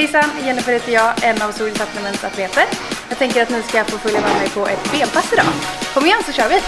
Hejsan, Jennifer heter jag, en av Swedish atleter. Jag tänker att ni ska få följa med mig på ett benpass idag. Kom igen så kör vi!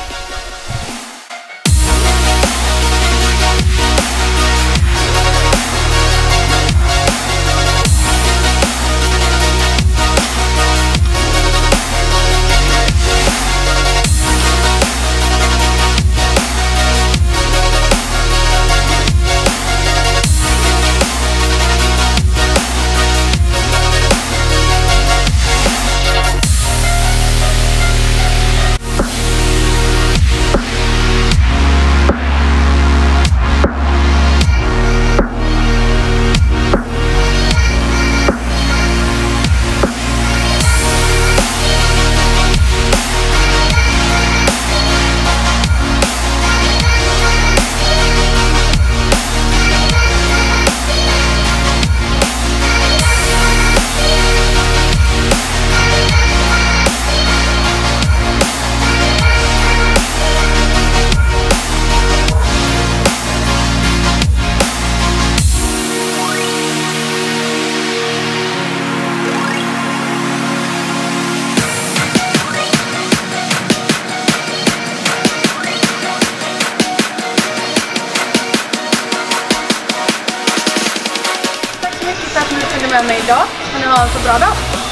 Tack så mycket för att ni följde med mig idag. Och ni har en så bra dag.